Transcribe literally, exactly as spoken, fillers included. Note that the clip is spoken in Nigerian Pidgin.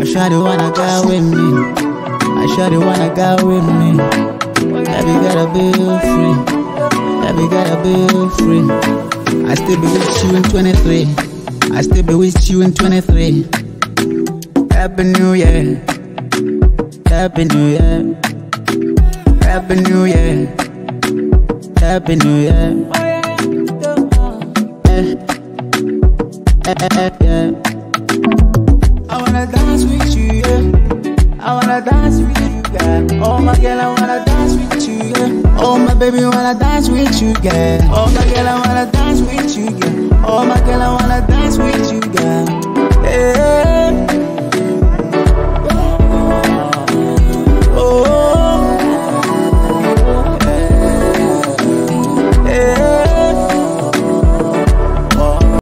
sure they wanna go with me. I sure they wanna go with me. Baby gotta be free. Baby gotta be free. I still be with you in twenty-three. I still be with you in twenty-three. Happy New Year. Happy New Year. Happy New Year. Happy New Year. Eh, eh, eh, yeah. I wanna dance with you, yeah. I wanna dance with you, girl. Oh my girl, I wanna dance with you, yeah. Oh my baby, wanna dance with you, girl. Oh my girl, I wanna dance with you, girl. Oh my girl, I